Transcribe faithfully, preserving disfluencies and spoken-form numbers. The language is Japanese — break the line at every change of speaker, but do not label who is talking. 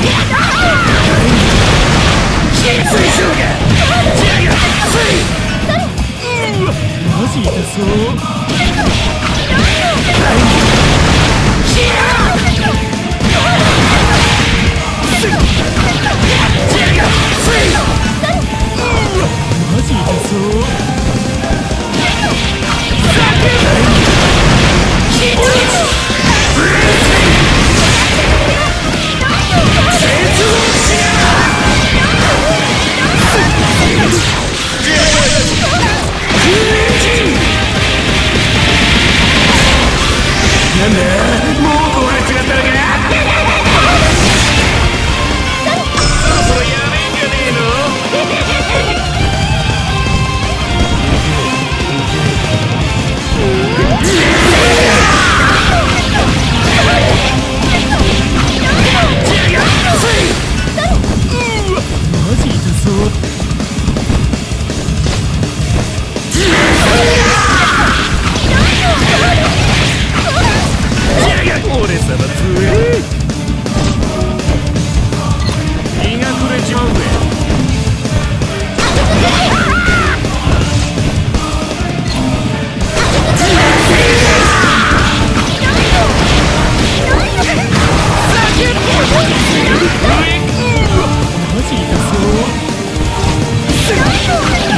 マジ痛そう。マジ痛そう。なんだ、もう壊れちまったのか。そろそろやめんじゃねえの。マジ痛そう。俺様強い。日が暮れちまうぜ。マジ痛そう。